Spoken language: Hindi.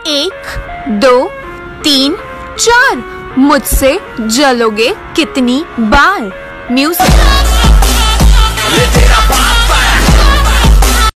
1 2 3 4 मुझसे जलोगे कितनी बार? म्यूजिक।